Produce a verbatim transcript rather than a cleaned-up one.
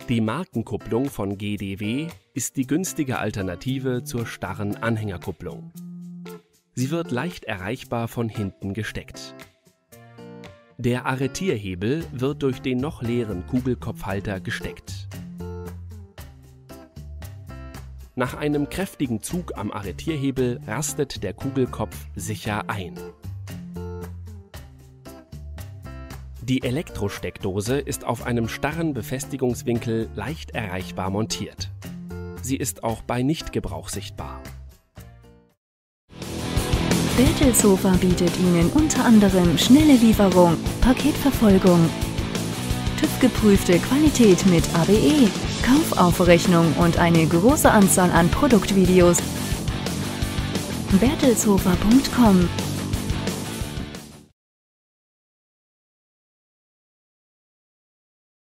Die Markenkupplung von G D W ist die günstige Alternative zur starren Anhängerkupplung. Sie wird leicht erreichbar von hinten gesteckt. Der Arretierhebel wird durch den noch leeren Kugelkopfhalter gesteckt. Nach einem kräftigen Zug am Arretierhebel rastet der Kugelkopf sicher ein. Die Elektrosteckdose ist auf einem starren Befestigungswinkel leicht erreichbar montiert. Sie ist auch bei Nichtgebrauch sichtbar. Bertelshofer bietet Ihnen unter anderem schnelle Lieferung, Paketverfolgung, TÜV-geprüfte Qualität mit A B E, Kaufaufrechnung und eine große Anzahl an Produktvideos. Bertelshofer punkt com